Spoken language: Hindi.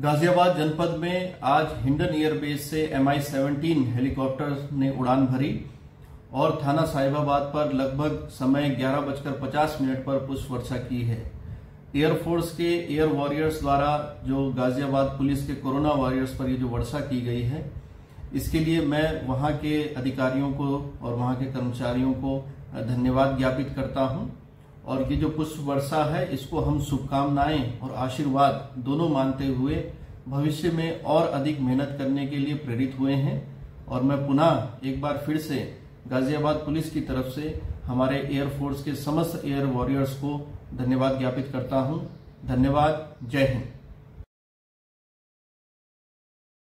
गाजियाबाद जनपद में आज हिंडन एयरबेस से MI-17 हेलीकॉप्टर ने उड़ान भरी और थाना साहिबाबाद पर लगभग समय 11:50 पर पुष्प वर्षा की है। एयरफोर्स के एयर वॉरियर्स द्वारा जो गाजियाबाद पुलिस के कोरोना वॉरियर्स पर ये जो वर्षा की गई है, इसके लिए मैं वहां के अधिकारियों को और वहां के कर्मचारियों को धन्यवाद ज्ञापित करता हूं। और ये जो पुष्प वर्षा है, इसको हम शुभकामनाएं और आशीर्वाद दोनों मानते हुए भविष्य में और अधिक मेहनत करने के लिए प्रेरित हुए हैं। और मैं पुनः एक बार फिर से गाजियाबाद पुलिस की तरफ से हमारे एयरफोर्स के समस्त एयर वॉरियर्स को धन्यवाद ज्ञापित करता हूं। धन्यवाद। जय हिंद।